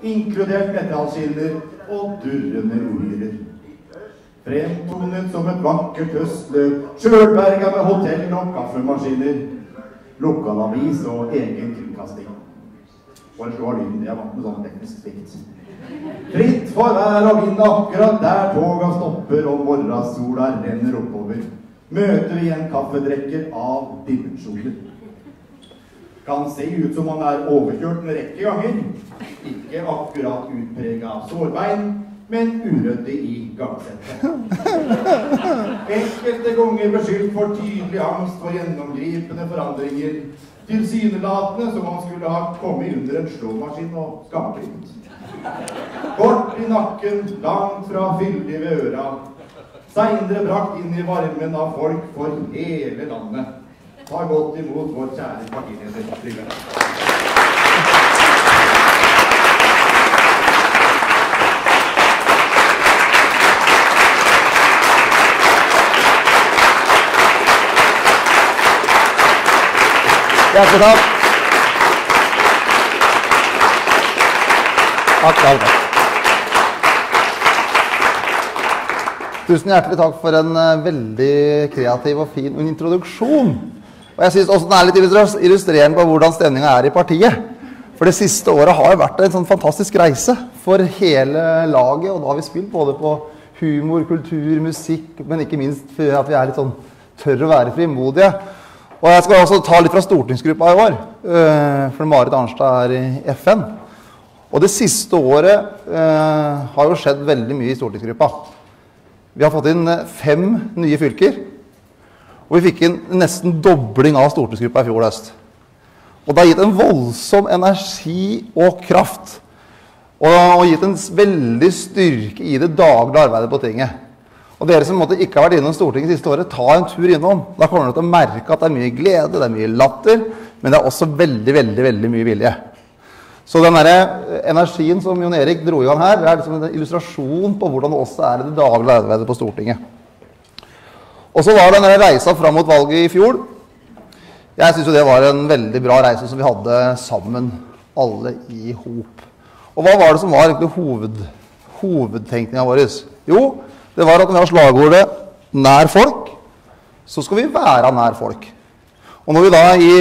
inkludert metallskiller og durrende uhyrer. Fremtonet som et vakkert høstløp, sjølberga med hotell og kaffemaskiner, lokalavis og egen tilkasting. Bare slå av lyden, jeg vant med sånn teknisk svikt. Fritt for vær og vind akkurat der toga stopper og morgensola renner oppover, møter vi en kaffedrekker av dimensjoner. Kan se ut som han overkjørt en rekke ganger, ikke akkurat utpreget av sårbein, men urødde i gangsettet. Enkelte ganger beskyldt for tydelig angst for gjennomgripende forandringer, tilsynelatende som han skulle ha kommet under en slåmaskin og skamklippet. Kort i nakken, langt fra fyldig ved øra, senere brakt inn i varmen av folk for hele landet. Ta godt imot vår kjære partileder, Trygve. Hjertelig takk. Takk. Tusen hjertelig takk for en veldig kreativ og fin introduksjon. Og jeg synes også den litt illustrerende på hvordan stemningen i partiet. For det siste året har vært en sånn fantastisk reise for hele laget, og da har vi spilt både på humor, kultur, musikk, men ikke minst for at vi litt sånn tørre å være frimodige. Og jeg skal også ta litt fra stortingsgruppa i år, for Marit Arnstad i FN. Og det siste året har jo skjedd veldig mye i stortingsgruppa. Vi har fått inn 5 nye fylker, og vi fikk inn nesten dobling av stortingsgruppa i fjor høst. Og det har gitt en voldsom energi og kraft, og gitt en veldig styrke i det daglige arbeidet på tinget. Og dere som ikke har vært innom Stortinget siste året, ta en tur innom. Da kommer dere til å merke at det mye glede, det mye latter, men det også veldig, veldig, veldig mye vilje. Så den der energien som Jon Erik dro i gang her, det liksom en illustrasjon på hvordan det også i det daglige arbeidet på Stortinget. Og så var den der reisa fram mot valget i fjor. Jeg synes jo det var en veldig bra reise som vi hadde sammen, alle i hop. Og hva var det som var egentlig hovedtenkningen vår? Jo, det var at når vi har slagordet nær folk, så skal vi være nær folk. Og når vi da i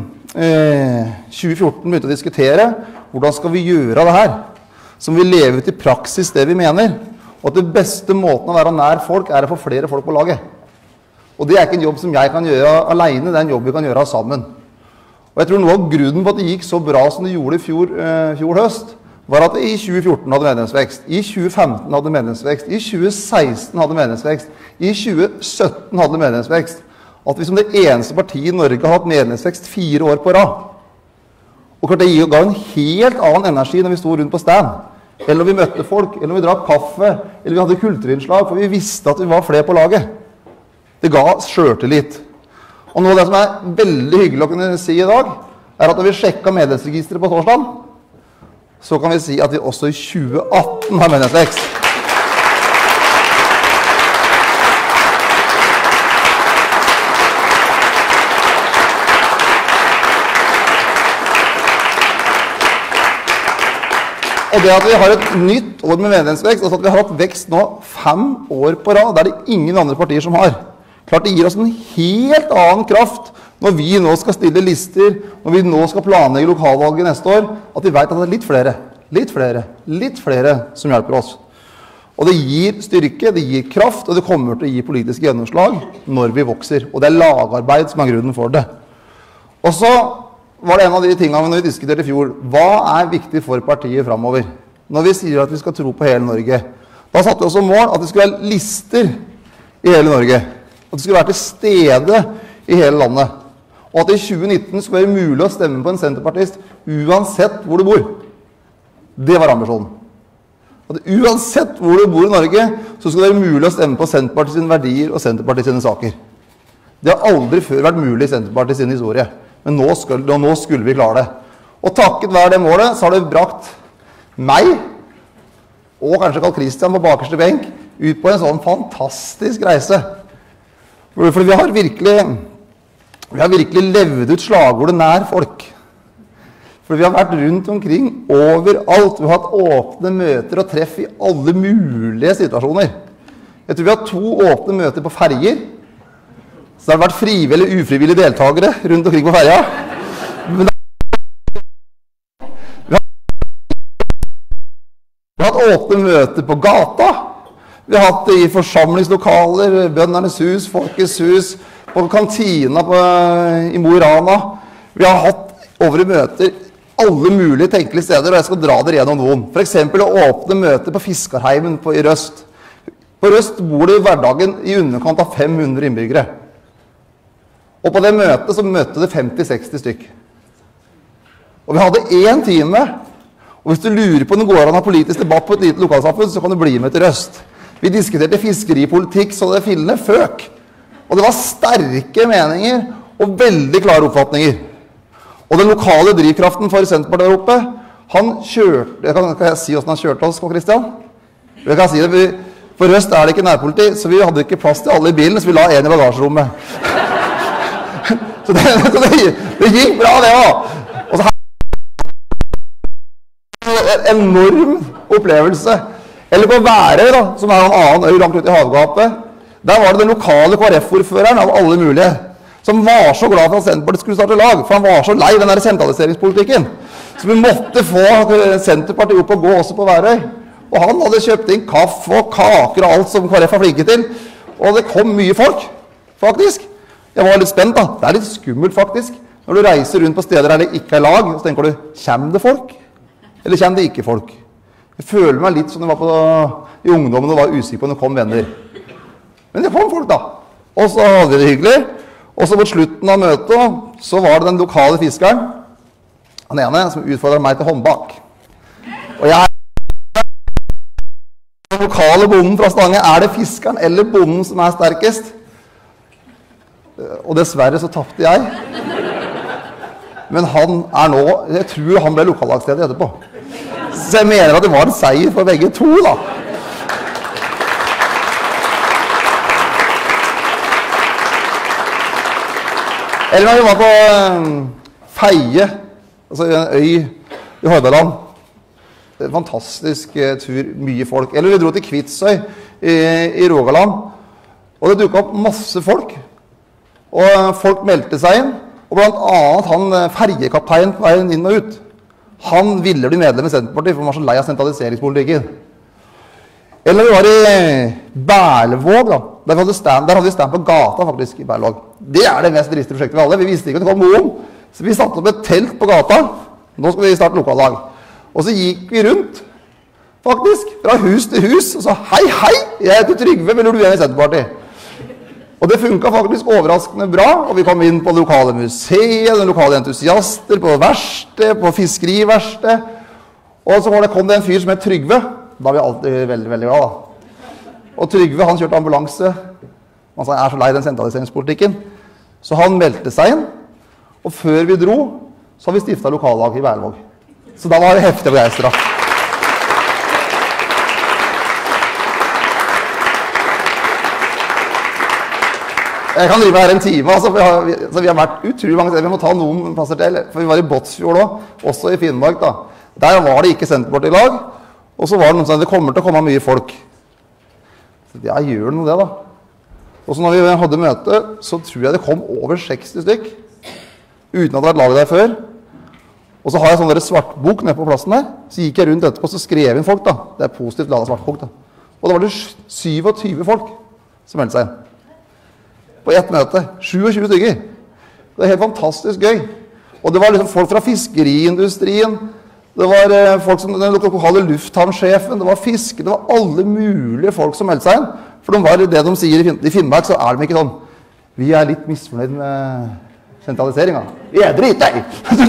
2014 begynte å diskutere hvordan skal vi gjøre det her, som vi lever ut i praksis det vi mener, og at det beste måten å være nær folk å få flere folk på laget. Og det ikke en jobb som jeg kan gjøre alene, det en jobb vi kan gjøre sammen. Og jeg tror noe av grunnen på at det gikk så bra som det gjorde i fjor høst, var at det i 2014 hadde medlemsvekst, i 2015 hadde medlemsvekst, i 2016 hadde medlemsvekst, i 2017 hadde medlemsvekst, at vi som det eneste partiet i Norge har hatt medlemsvekst 4 år på rad. Og klart det ga en helt annen energi når vi stod rundt på stand, eller når vi møtte folk, eller når vi drakk kaffe, eller vi hadde kulturinnslag, for vi visste at vi var flere på laget. Det ga selvtillit. Og noe av det som veldig hyggelig å kunne si i dag, at når vi sjekket medlemsregisteret på torsdag, så kan vi si at vi også i 2018 har medlemsvekst. Og det at vi har et nytt år med medlemsvekst, altså at vi har hatt vekst nå 5 år på rad, det det ingen andre partier som har. Klart det gir oss en helt annen kraft når vi nå skal stille lister, når vi nå skal planlegge lokalvalget neste år, at vi vet at det litt flere som hjelper oss. Og det gir styrke, det gir kraft, og det kommer til å gi politisk gjennomslag når vi vokser. Og det lagarbeid som grunnen for det. Og så var det en av de tingene når vi diskuterte i fjor, hva viktig for partiet fremover? Når vi sier at vi skal tro på hele Norge, da satte vi også mål at det skulle være lister i hele Norge. At det skulle være til stede i hele landet. Og at det i 2019 skulle være mulig å stemme på en senterpartist uansett hvor du bor. Det var ambisjonen. At uansett hvor du bor i Norge, så skulle det være mulig å stemme på Senterpartiets verdier og Senterpartiets saker. Det har aldri før vært mulig i Senterpartiets historie. Men nå skulle vi klare det. Og takket være det målet, så har det brakt meg, og kanskje Karl Christian på bakerste benk, ut på en sånn fantastisk reise. For vi har virkelig levd ut slagordet nær folk. For vi har vært rundt omkring overalt. Vi har hatt åpne møter og treff i alle mulige situasjoner. Jeg tror vi har 2 åpne møter på ferger. Så det har vært frivillige eller ufrivillige deltakere rundt omkring på ferja. Men vi har hatt åpne møter på gata. Vi har hatt det i forsamlingslokaler, Bøndernes hus, Folkets hus, på kantina i Mo i Rana. Vi har hatt over møter alle mulige tenkelige steder, og jeg skal dra dere gjennom noen. For eksempel å åpne møter på Fiskarheimen i Røst. På Røst bor det i hverdagen i underkant av 500 innbyggere. Og på det møtet så møtte det 50-60 stykk. Og vi hadde 1 time, og hvis du lurer på om det går an å ha politisk debatt på et lite lokalsamfunn, så kan du bli med til Røst. Vi diskuterte fiskeripolitikk så det fillene føk. Og det var sterke meninger og veldig klare oppfatninger. Og den lokale drivkraften for Senterpartiet der oppe, han kjørte, kan jeg si hvordan han kjørte oss, Kristian? Jeg kan si det, for Røst er det ikke nærpoliti, så vi hadde ikke plass til alle i bilen, så vi la 1 i bagasjerommet. Så det gikk bra det også. Og så en enorm opplevelse. Eller på Værøy da, som er en annen øy langt ute i havgapet. Der var det den lokale KrF-ordføreren av alle mulige, som var så glad for at Senterpartiet skulle starte lag, for han var så lei den der sentraliseringspolitikken. Så vi måtte få Senterpartiet opp og gå også på Værøy. Og han hadde kjøpt inn kaffe og kaker og alt som KrF har flinket til. Og det kom mye folk, faktisk. Jeg var litt spent da. Det er litt skummelt faktisk. Når du reiser rundt på steder der det ikke er lag, så tenker du, kommer det folk? Eller kommer det ikke folk? Jeg føler meg litt som det var i ungdommen og var usikker på når det kom venner. Men det kom folk da. Og så hadde vi det hyggelig. Og så på slutten av møtet, så var det den lokale fiskeren, han ene, som utfordret meg til håndbak. Og den lokale bonden fra Stange, er det fiskeren eller bonden som er sterkest? Og dessverre så tappte jeg. Men han er nå, jeg tror han ble lokallagsleder etterpå. Så jeg mener at det var en seier for begge to da. Eller når vi var på Feie, altså en øy i Hordaland. En fantastisk tur, mye folk. Eller vi dro til Kvitsøy i Rogaland, og det dukket opp masse folk. Og folk meldte seg inn, og blant annet han fergekapteinen på veien inn og ut. Han ville bli medlem i Senterpartiet, for han var så lei av sentraliseringspolitikken. Eller vi var i Berlevåg da. Der hadde vi stand på gata faktisk i Berlevåg. Det er det mest dristige prosjektet vi alle. Vi visste ikke at det kom noen, så vi satte opp et telt på gata. Nå skal vi starte lokallag. Og så gikk vi rundt, faktisk, fra hus til hus, og sa, hei, hei, jeg heter Trygve, vil du være med i Senterpartiet? Og det funket faktisk overraskende bra, og vi kom inn på det lokale museet, de lokale entusiaster, på verksted, på fiskeriverksted. Og så kom det en fyr som het Trygve. Da var vi alltid veldig, veldig glad da. Og Trygve, han kjørte ambulanse. Han sa, jeg er så lei den sentraliseringspolitikken. Så han meldte seg inn, og før vi dro, så har vi stiftet lokallag i Berlevåg. Så da var det heftig begeistret. Jeg kan drive her en time, altså, vi har vært utrolig mange steder. Vi må ta noen plasser til, for vi var i Båtsfjord også i Finnmark da. Der var det ikke Senterparti-lag, og så var det noen som sa, det kommer til å komme mye folk. Så ja, gjør det noe det da. Og så når vi hadde møte, så tror jeg det kom over 60 stykk, uten at det var laget der før. Og så har jeg sånn der svartbok nede på plassen der, så gikk jeg rundt etterpå, så skrev inn folk da. Det er positivt laget svartbok da. Og da var det 27 folk som meldte seg inn. På ett møte, 27 stykker. Det er helt fantastisk gøy. Og det var liksom folk fra fiskeriindustrien, det var folk som den lokale lufthavnsjefen, det var fiske, det var alle mulige folk som meldte seg inn. For de var det de sier i Finnmark, så er de ikke sånn, vi er litt misfornøyd med sentraliseringen. Vi er drit deg!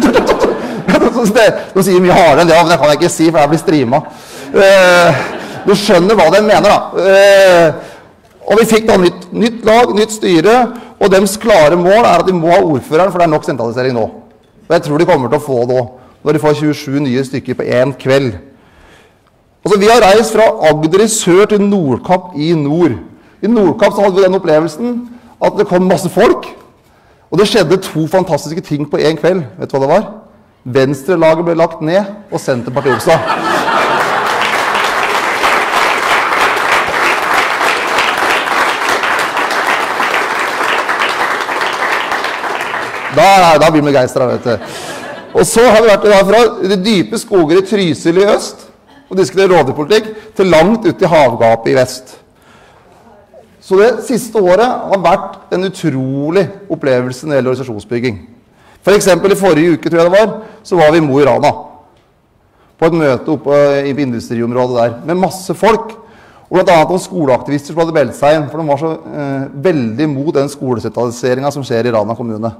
De sier mye hardere enn det, men det kan jeg ikke si, for jeg blir streamet. Du skjønner hva de mener da. Og vi fikk da nytt lag, nytt styre, og deres klare mål er at de må ha ordføreren, for det er nok sentralisering nå. Og jeg tror de kommer til å få det også, når de får 27 nye stykker på en kveld. Altså, vi har reist fra Agder i sør til Nordkapp i nord. I Nordkapp så hadde vi den opplevelsen at det kom masse folk, og det skjedde 2 fantastiske ting på en kveld. Vet du hva det var? Venstre-laget ble lagt ned, og Senterpartiet oppstod. Da blir vi begeistret, vet du. Og så har vi vært fra de dype skoger i Trysil i øst, og diskuterer rådhuspolitikk, til langt ut i havgapet i vest. Så det siste året har vært en utrolig opplevelse når det gjelder organisasjonsbygging. For eksempel i forrige uke, tror jeg det var, så var vi i Mo i Rana. På et møte oppe i industriområdet der, med masse folk. Og blant annet noen skoleaktivister som hadde meldt seg inn, for de var så veldig imot den skolesentraliseringen som skjer i Rana kommune.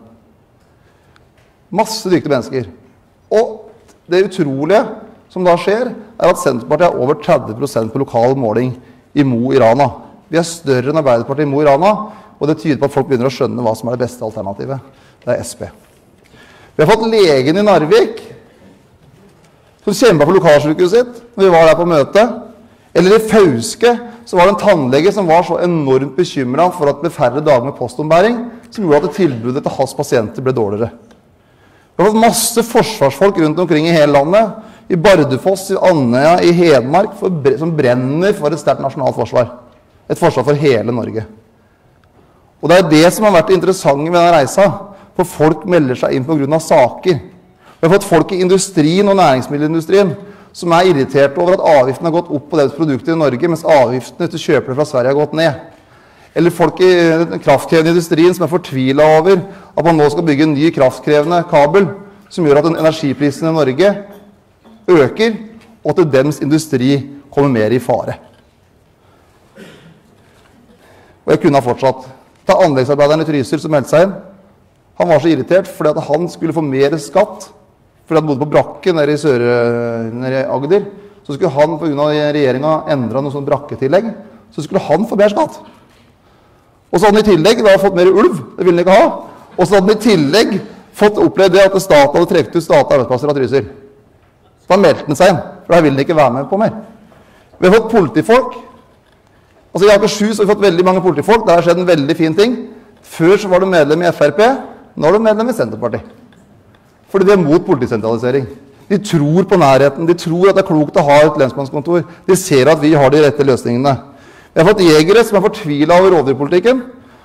Masse dyktige mennesker. Og det utrolige som da skjer, er at Senterpartiet er over 30% på lokal måling i Mo i Rana. Vi er større enn Arbeiderpartiet i Mo i Rana, og det tyder på at folk begynner å skjønne hva som er det beste alternativet. Det er SP. Vi har fått legen i Narvik, som kjempet for lokalsykehuset sitt, når vi var der på møte. Eller i Fauske, så var det en tannlege som var så enormt bekymret for at det ble færre dager med postombæring, som gjorde at tilbudet til hans pasienter ble dårligere. Vi har fått masse forsvarsfolk rundt omkring i hele landet, i Bardufoss, i Andøya, i Hedmark, som brenner for et sterkt nasjonalt forsvar. Et forsvar for hele Norge. Og det er det som har vært interessant med denne reisa, for folk melder seg inn på grunn av saker. Vi har fått folk i industrien og næringsmiddelindustrien som er irritert over at avgiften har gått opp på deres produkter i Norge, mens avgiftene til kjøpere fra Sverige har gått ned. Eller folk i den kraftkrevende industrien som er fortvilet over at man nå skal bygge en ny kraftkrevende kabel som gjør at energiprisen i Norge øker, og at deres industri kommer mer i fare. Og jeg kunne ha fortsatt. Det er anleggsarbeideren i Trysil som meldte seg inn. Han var så irritert fordi at han skulle få mer skatt, fordi han bodde på brakke nede i Agder. Så skulle han, på grunn av regjeringen, endre noe sånn brakketillegg, så skulle han få mer skatt. Og så hadde han i tillegg da fått mer ulv, det ville han ikke ha. Og så hadde han i tillegg fått opplevd det at staten hadde trekt ut statlige arbeidsplasser av Trysil. Så da meldte han seg inn, for da ville han ikke være med på mer. Vi har fått politifolk. Altså i Akershus har vi fått veldig mange politifolk, der har skjedd en veldig fin ting. Før så var du medlem i FRP, nå er du medlem i Senterpartiet. Fordi de er mot politisentralisering. De tror på nærheten, de tror at det er klokt å ha et lensmannskontor. De ser at vi har de rette løsningene. Vi har fått jegere som er fortvilet over rovdyrpolitikken,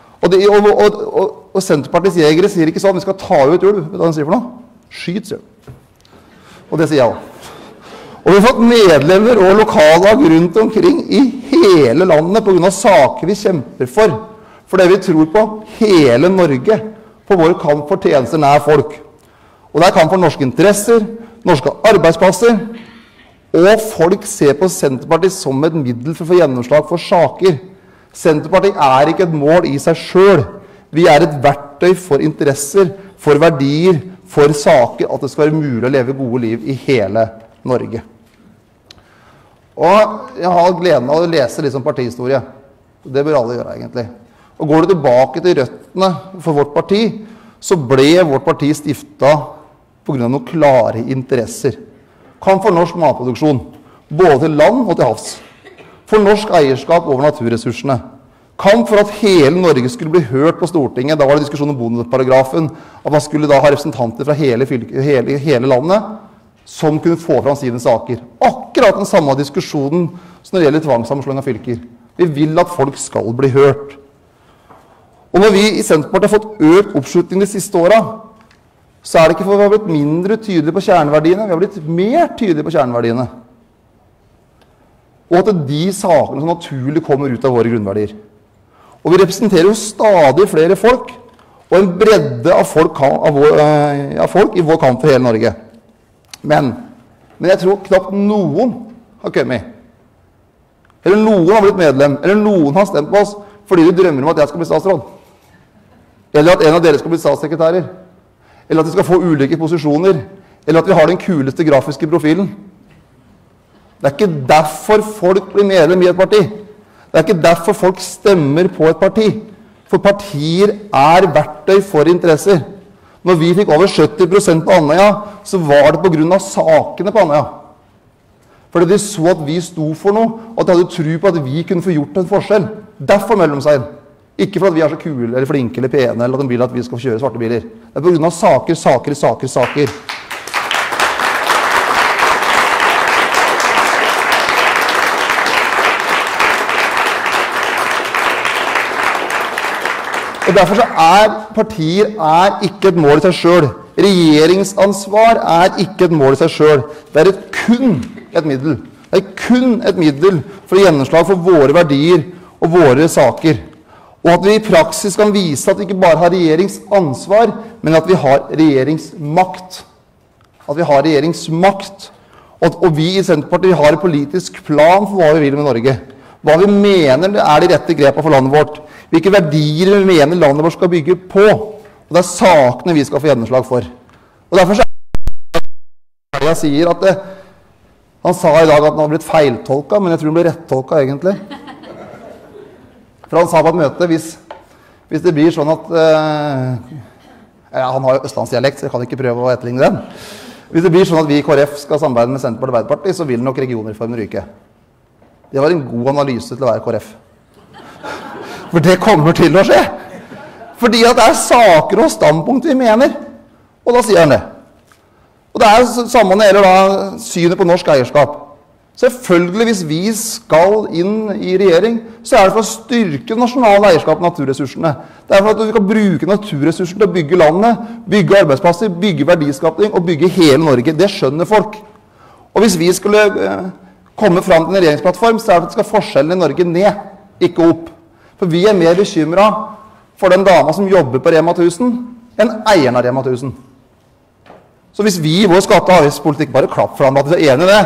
og Senterpartiets jegere sier ikke sånn, vi skal ta ut ulv. Vet du hva de sier for noe? Skyt, sier de. Og det sier jeg også. Og vi har fått medlemmer og lokallag rundt omkring i hele landet på grunn av saker vi kjemper for. For det vi tror på hele Norge, på vår kamp for tjenester nær folk. Og det er kamp for norske interesser, norske arbeidsplasser, og folk ser på Senterpartiet som et middel for å få gjennomslag for saker. Senterpartiet er ikke et mål i seg selv. Vi er et verktøy for interesser, for verdier, for saker, at det skal være mulig å leve gode liv i hele Norge. Og jeg har gleden av å lese litt om partihistorie. Det bør alle gjøre egentlig. Og går du tilbake til røttene for vårt parti, så ble vårt parti stiftet på grunn av noen klare interesser. Kamp for norsk matproduksjon, både til land og til havs. For norsk eierskap over naturressursene. Kamp for at hele Norge skulle bli hørt på Stortinget. Da var det diskusjon om bondeparagrafen, at man skulle da ha representanter fra hele landet, som kunne få fram sine saker. Akkurat den samme diskusjonen som når det gjelder tvangssammenslåing av fylker. Vi vil at folk skal bli hørt. Og når vi i Senterpartiet har fått økt oppslutning de siste årene, så er det ikke for vi har blitt mindre tydelige på kjerneverdiene, vi har blitt mer tydelige på kjerneverdiene. Og at de sakene som naturlig kommer ut av våre grunnverdier. Og vi representerer jo stadig flere folk, og en bredde av folk i vår kamp for hele Norge. Men jeg tror knapt noen har kommet. Eller noen har blitt medlem, eller noen har stemt på oss fordi de drømmer om at jeg skal bli statsråd. Eller at en av dere skal bli statssekretærer. Eller at vi skal få ulike posisjoner. Eller at vi har den kuleste grafiske profilen. Det er ikke derfor folk blir medlem i et parti. Det er ikke derfor folk stemmer på et parti. For partier er verktøy for interesser. Når vi fikk over 70% på Andøya, så var det på grunn av sakene på Andøya. Fordi de så at vi sto for noe, og at de hadde tro på at vi kunne få gjort en forskjell. Derfor melder de seg inn. Ikke fordi vi er så kule, eller flinke, eller pene, eller at de vil at vi skal kjøre svarte biler. Det er på grunn av saker. Og derfor så partier ikke et mål i seg selv. Regjeringsansvar ikke et mål i seg selv. Det kun et middel. Det kun et middel for gjennomslag for våre verdier og våre saker. Og at vi i praksis kan vise at vi ikke bare har regjeringsansvar, men at vi har regjeringsmakt. At vi har regjeringsmakt. Og vi i Senterpartiet har en politisk plan for hva vi vil med Norge. Hva vi mener de rette grepene for landet vårt. Hvilke verdier vi mener landet vårt skal bygge på. Og det sakene vi skal få gjennomslag for. Og derfor så jeg sier at han sa i dag at han har blitt feiltolket, men jeg tror han ble rettolket egentlig. For han sa på et møte, hvis det blir sånn at han har jo østlandsdialekt, så jeg kan ikke prøve å etterligne den. Hvis det blir sånn at vi i KrF skal samarbeide med Senterpartiet og Arbeiderpartiet, så vil nok regionreformen ryke. Det var en god analyse til å være KrF. For det kommer til å skje. Fordi at det saker og standpunkt vi mener. Og da sier han det. Og det samme når det gjelder da synet på norsk eierskap. Selvfølgelig, hvis vi skal inn i regjering, så det for å styrke nasjonale eierskap og naturressursene. Det for at vi kan bruke naturressursene til å bygge landet, bygge arbeidsplasser, bygge verdiskapning og bygge hele Norge. Det skjønner folk. Og hvis vi skulle komme frem til en regjeringsplattform, så det for at det skal forskjellene i Norge ned, ikke opp. For vi mer bekymret for den dama som jobber på Rema 1000, enn eieren av Rema 1000. Så hvis vi i vår skatte- og avgiftspolitikk bare klapp for ham at vi enig i det,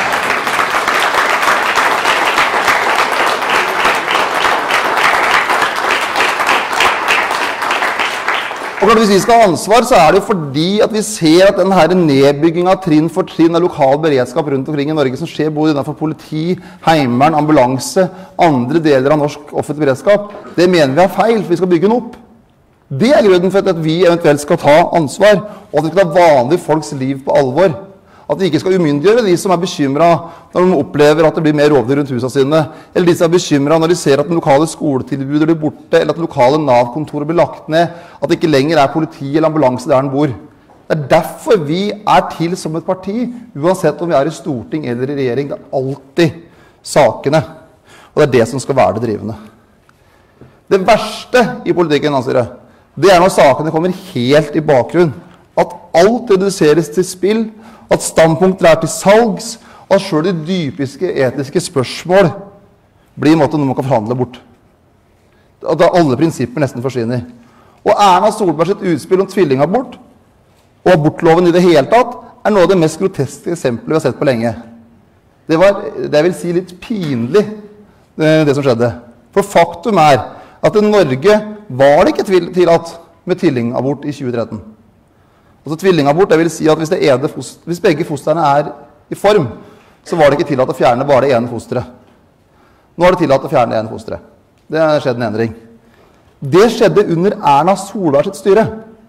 og klart, hvis vi skal ha ansvar, så det jo fordi at vi ser at denne nedbyggingen trinn for trinn av lokal beredskap rundt omkring i Norge som skjer både innenfor politi, heimevern, ambulanse, andre deler av norsk offentlig beredskap, det mener vi feil, for vi skal bygge den opp. Det grunnen for at vi eventuelt skal ta ansvar, og at vi skal ta vanlige folks liv på alvor. At vi ikke skal umyndiggjøre de som bekymret når de opplever at det blir mer rovdyr rundt husene sine, eller de som bekymret når de ser at den lokale skoletilbudet blir borte, eller at det lokale Nav-kontoret blir lagt ned, at det ikke lenger politi eller ambulanse der den bor. Det derfor vi til som et parti, uansett om vi i storting eller i regjering. Det alltid sakene, og det det som skal være det drivende. Det verste i politikken, det når sakene kommer helt i bakgrunn. At alt reduseres til spill, at standpunkter til salgs, og at selv de dypiske etiske spørsmål blir noe man kan forhandle bort. At alle prinsipper nesten forsvinner. Og Erna Solbergs utspill om tvillingabort, og abortloven i det hele tatt, noe av det mest groteske eksempelet vi har sett på lenge. Det var, det vil si, litt pinlig, det som skjedde. For faktum at i Norge var det ikke tillatt med tvillingabort i 2013. Altså tvillingabort, det vil si at hvis begge fosterne i form, så var det ikke tillatt å fjerne bare det ene fosteret. Nå det tillatt å fjerne det ene fosteret. Det skjedd en endring. Det skjedde under Erna Solbergs styre.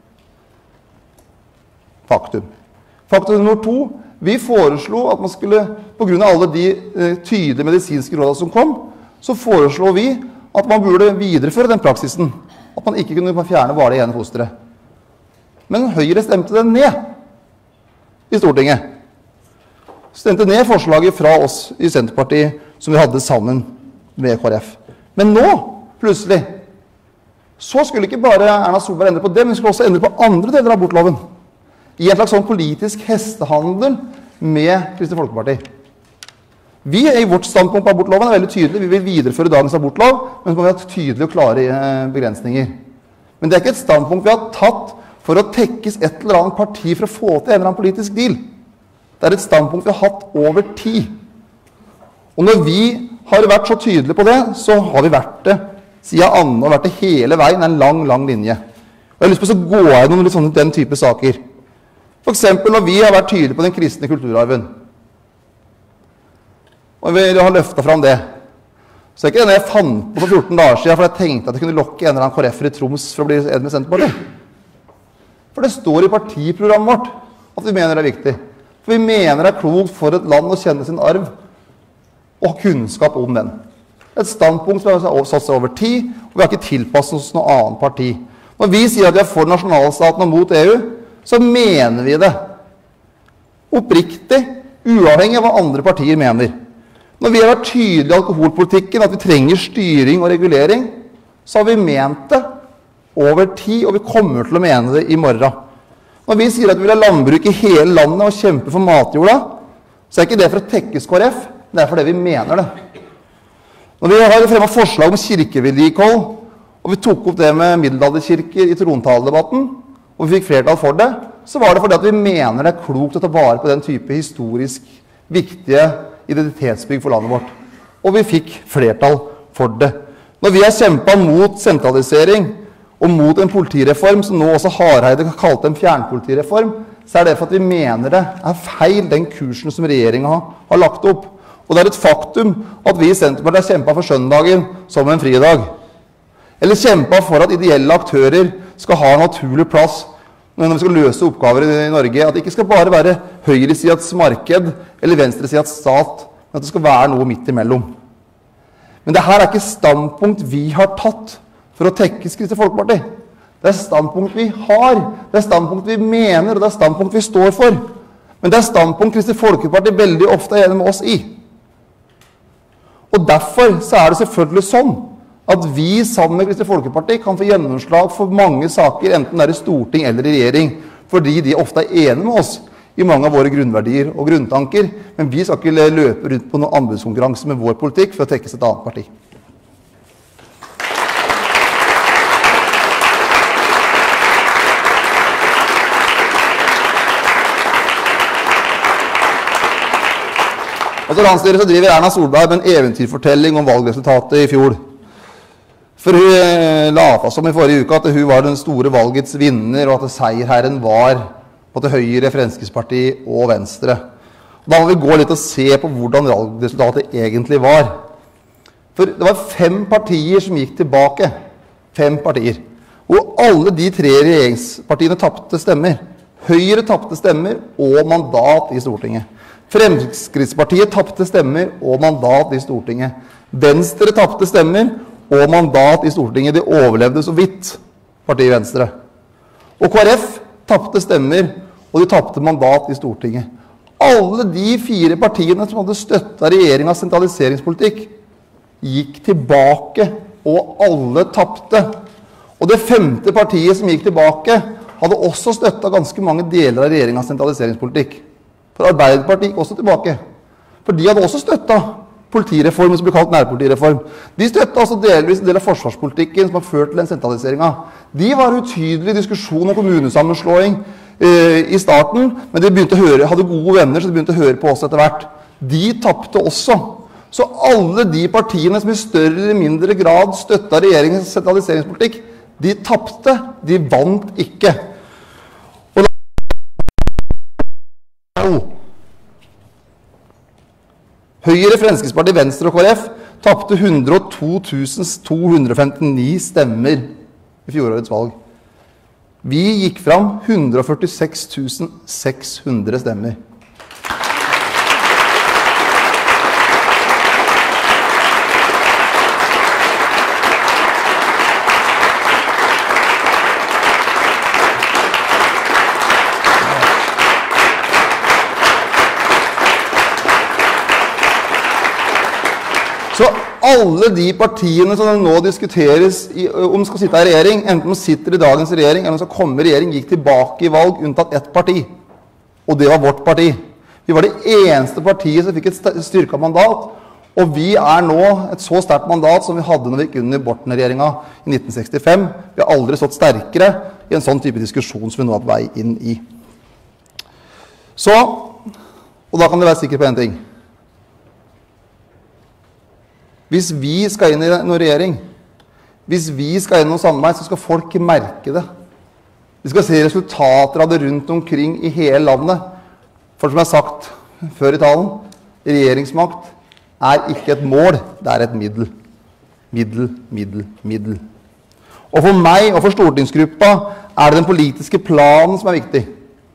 Faktum. Faktum nummer 2, vi foreslo at man skulle, på grunn av alle de tydelige medisinske rådene som kom, så foreslo vi at man burde videreføre den praksisen. At man ikke kunne fjerne bare det ene fosteret. Men Høyre stemte det ned i Stortinget. Stemte ned forslaget fra oss i Senterpartiet som vi hadde sammen med KrF. Men nå, plutselig, så skulle ikke bare Erna Solberg endre på det, men skulle også endre på andre deler av abortloven. I en slags sånn politisk hestehandel med Kristelig Folkeparti. Vi i vårt standpunkt på abortloven veldig tydelige. Vi vil videreføre dagens abortlov, men så må vi ha tydelige og klare begrensninger. Men det ikke et standpunkt vi har tatt for å tekkes et eller annet parti for å få til en eller annen politisk deal. Det et standpunkt vi har hatt over tid. Og når vi har vært så tydelige på det, så har vi vært det siden Anne og vært det hele veien, en lang, lang linje. Og jeg har lyst på å gå gjennom litt sånne den type saker. For eksempel når vi har vært tydelige på den kristne kulturarven. Og vi har løftet fram det. Så ikke det jeg fant på 14 dager siden, for jeg tenkte at jeg kunne lokke en eller annen KrF-er i Troms for å bli enig med Senterpartiet. For det står i partiprogrammet vårt at vi mener det viktig. For vi mener det klokt for et land å kjenne sin arv og ha kunnskap om den. Et standpunkt som har satt seg over tid, og vi har ikke tilpasset oss noe annet parti. Når vi sier at vi for nasjonalstaten og mot EU, så mener vi det. Oppriktig, uavhengig av hva andre partier mener. Når vi har vært tydelige i alkoholpolitikken, at vi trenger styring og regulering, så har vi ment det. over tid, og vi kommer til å mene det i morgen. Når vi sier at vi vil ha landbruk i hele landet og kjempe for matjorda, så ikke det for å tekkes KrF, det fordi vi mener det. Når vi har fremmet forslag om kirkevedlikehold, og vi tok opp det med middelalderkirker i trontaledebatten, og vi fikk flertall for det, så var det fordi at vi mener det klokt å ta vare på den type historisk viktige identitetsbygg for landet vårt. Og vi fikk flertall for det. Når vi har kjempet mot sentralisering og mot en politireform, som nå også Hareide kalte en fjernpolitireform, så det for at vi mener det feil, den kursen som regjeringen har lagt opp. Og det et faktum at vi i Senterpartiet har kjempet for søndagen som en fridag. Eller kjempet for at ideelle aktører skal ha en naturlig plass når vi skal løse oppgaver i Norge. At det ikke skal bare være høyresidets marked eller venstresidets stat, men at det skal være noe midt imellom. Men dette ikke standpunkt vi har tatt for å tekkes Kristelig Folkeparti. Det standpunkt vi har, det standpunkt vi mener, og det standpunkt vi står for. Men det standpunkt Kristelig Folkeparti veldig ofte enig med oss i. Og derfor så det selvfølgelig sånn at vi sammen med Kristelig Folkeparti kan få gjennomslag for mange saker, enten det i storting eller i regjering, fordi de ofte enige med oss i mange av våre grunnverdier og grunntanker, men vi skal ikke løpe rundt på noen anbudskonkurranse med vår politikk for å tekkes et annet parti. Og til landsstyret så driver Erna Solberg med en eventyrfortelling om valgresultatet i fjor. For hun la fast om i forrige uke at hun var den store valgets vinner, og at seierherren var på til Høyre, Fremskrittspartiet og Venstre. Da må vi gå litt og se på hvordan valgresultatet egentlig var. For det var 5 partier som gikk tilbake. 5 partier. Og alle de 3 regjeringspartiene tappte stemmer. Høyre tappte stemmer og mandat i Stortinget. Fremskrittspartiet tappte stemmer og mandat i Stortinget. Venstre tappte stemmer og mandat i Stortinget. De overlevde så vidt, partiet Venstre. Og KrF tappte stemmer, og de tappte mandat i Stortinget. Alle de 4 partiene som hadde støttet regjeringens sentraliseringspolitikk, gikk tilbake, og alle tappte. Og det 5. partiet som gikk tilbake, hadde også støttet ganske mange deler av regjeringens sentraliseringspolitikk. For Arbeiderpartiet gikk også tilbake. For de hadde også støttet politireformen som ble kalt nærpolitireform. De støttet også delvis en del av forsvarspolitikken som har ført til den sentraliseringen. De var utydelige i diskusjon om kommunesammenslåing i starten, men de hadde gode venner, så de begynte å høre på oss etter hvert. De tappte også. Så alle de partiene som i større eller mindre grad støttet regjeringens sentraliseringspolitikk, de tappte, de vant ikke. Høyre, Fremskrittspartiet, Venstre og KrF tappte 102 259 stemmer i fjorårets valg. Vi gikk fram 146 600 stemmer. Så alle de partiene som nå diskuteres om skal sitte i regjering, enten de sitter i dagens regjering eller om skal komme i regjering, gikk tilbake i valg unntatt ett parti. Og det var vårt parti. Vi var det eneste partiet som fikk et styrket mandat, og vi nå et så sterkt mandat som vi hadde når vi gikk under Borten-regjeringen i 1965. Vi har aldri stått sterkere i en sånn type diskusjon som vi nå har på vei inn i. Så, og da kan du være sikker på en ting. Hvis vi skal inn i noen regjering, hvis vi skal inn i noen samarbeid, så skal folk merke det. Vi skal se resultater av det rundt omkring i hele landet. For som jeg har sagt før i talen, regjeringsmakt ikke et mål, det et middel. Middel. Og for meg og for stortingsgruppa det den politiske planen som viktig.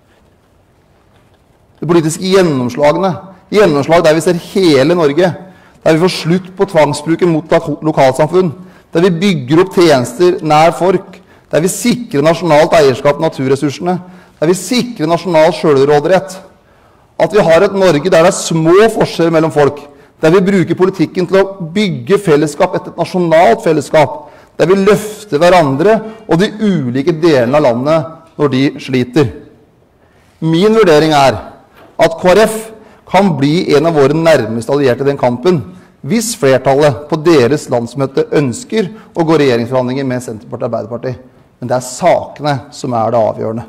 Det politiske gjennomslagene. Gjennomslag der vi ser hele Norge. Der vi får slutt på tvangsbruken mot lokalsamfunn, der vi bygger opp tjenester nær folk, der vi sikrer nasjonalt eierskap til naturressursene, der vi sikrer nasjonal selvråderett. At vi har et Norge der det små forskjeller mellom folk, der vi bruker politikken til å bygge fellesskap etter et nasjonalt fellesskap, der vi løfter hverandre og de ulike delene av landet når de sliter. Min vurdering at KrF kan bli en av våre nærmeste allierte i den kampen, hvis flertallet på deres landsmøte ønsker å gå regjeringsforhandlinger med Senterpartiet og Arbeiderpartiet. Men det sakene som det avgjørende.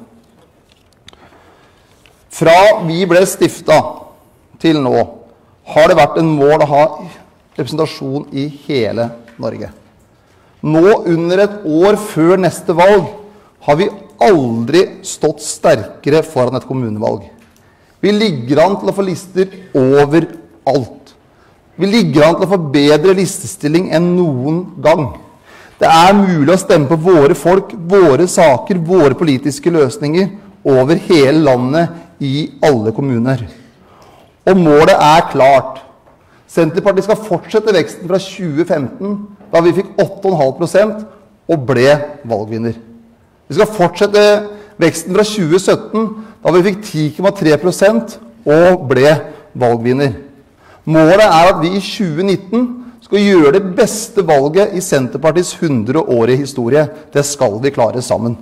Fra vi ble stiftet til nå, har det vært en mål å ha representasjon i hele Norge. Nå, under et år før neste valg, har vi aldri stått sterkere foran et kommunevalg. Vi ligger an til å få lister overalt. Vi ligger an til å få bedre listestilling enn noen gang. Det mulig å stemme på våre folk, våre saker, våre politiske løsninger over hele landet i alle kommuner. Og målet klart. Senterpartiet skal fortsette veksten fra 2015, da vi fikk 8,5% og ble valgvinner. Vi skal fortsette veksten fra 2017, da vi fikk 10,3% og ble valgvinner. Målet at vi i 2019 skal gjøre det beste valget i Senterpartiets 100-årige historie. Det skal vi klare sammen.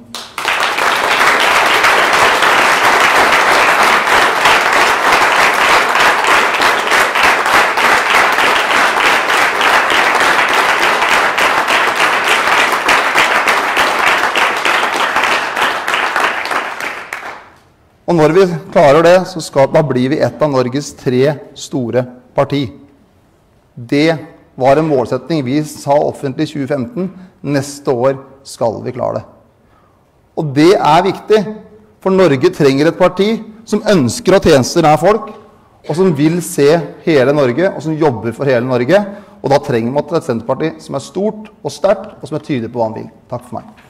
Og når vi klarer det, da blir vi et av Norges 3 store parti. Det var en målsetning vi sa offentlig i 2015. Neste år skal vi klare det. Og det viktig, for Norge trenger et parti som ønsker at tjenester folk, og som vil se hele Norge, og som jobber for hele Norge. Og da trenger man et Senterparti som stort og sterkt, og som tydelig på hva han vil. Takk for meg.